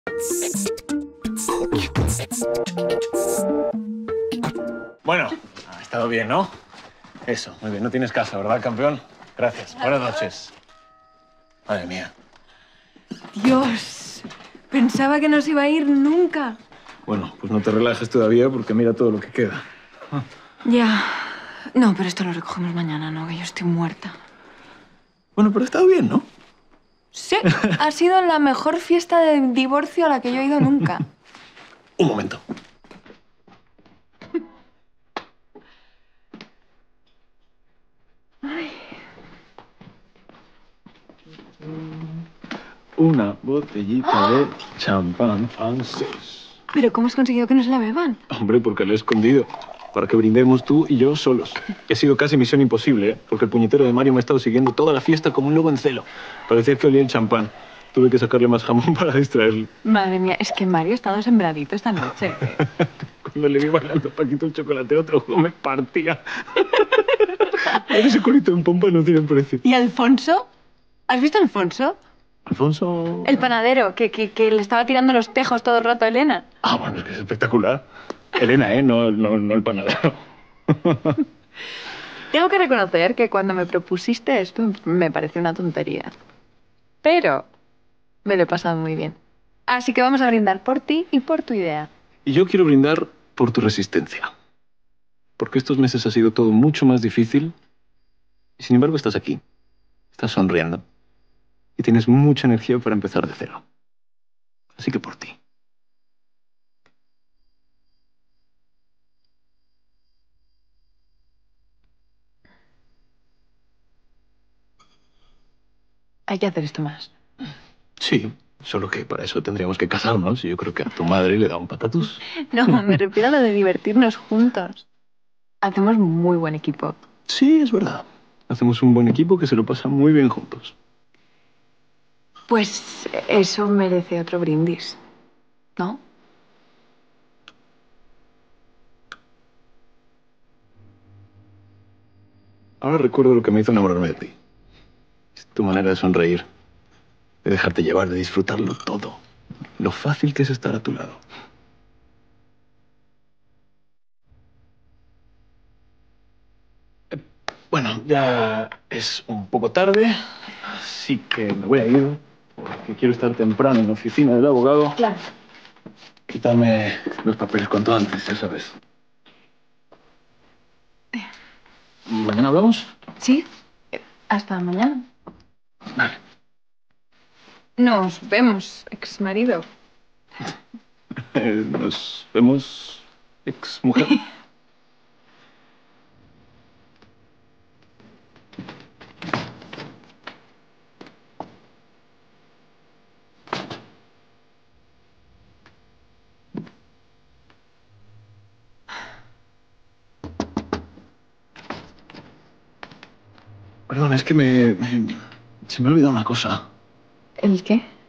Bueno, ha estado bien, ¿no? Eso, muy bien. No tienes casa, ¿verdad, campeón? Gracias. Buenas noches. Madre mía. Dios, pensaba que no se iba a ir nunca. Bueno, pues no te relajes todavía porque mira todo lo que queda. Ya. No, pero esto lo recogemos mañana, ¿no? Que yo estoy muerta. Bueno, pero ha estado bien, ¿no? Sí, ha sido la mejor fiesta de divorcio a la que yo he ido nunca. Un momento. Una botellita de champán francés. ¿Pero cómo has conseguido que no se la beban? Hombre, porque lo he escondido. Para que brindemos tú y yo solos. Ha sido casi misión imposible, ¿eh? Porque el puñetero de Mario me ha estado siguiendo toda la fiesta como un lobo en celo. Parecía que olía el champán. Tuve que sacarle más jamón para distraerlo. Madre mía, es que Mario ha estado sembradito esta noche. Cuando le vi bailando Paquito el chocolate, otro ojo me partía. Ese culito en pompa no tiene precio. ¿Y Alfonso? ¿Has visto a Alfonso? Alfonso... El panadero, que le estaba tirando los tejos todo el rato a Elena. Ah, bueno, es que es espectacular. Elena, ¿eh? No el panadero. Tengo que reconocer que cuando me propusiste esto me pareció una tontería. Pero me lo he pasado muy bien. Así que vamos a brindar por ti y por tu idea. Y yo quiero brindar por tu resistencia. Porque estos meses ha sido todo mucho más difícil. Y sin embargo estás aquí. Estás sonriendo. Y tienes mucha energía para empezar de cero. Así que por ti. Hay que hacer esto más. Sí, solo que para eso tendríamos que casarnos. Y yo creo que a tu madre le da un patatús. No, me refiero a lo de divertirnos juntos. Hacemos muy buen equipo. Sí, es verdad. Hacemos un buen equipo que se lo pasa muy bien juntos. Pues eso merece otro brindis, ¿no? Ahora recuerdo lo que me hizo enamorarme de ti. Es tu manera de sonreír, de dejarte llevar, de disfrutarlo todo. Lo fácil que es estar a tu lado. Bueno, ya es un poco tarde, así que me voy a ir porque quiero estar temprano en la oficina del abogado. Claro. Quítame los papeles cuanto antes, ya sabes. ¿Mañana hablamos? ¿Sí? Hasta mañana. Vale. Nos vemos, ex marido. Nos vemos, ex mujer. Perdón, es que se me ha olvidado una cosa. ¿El qué?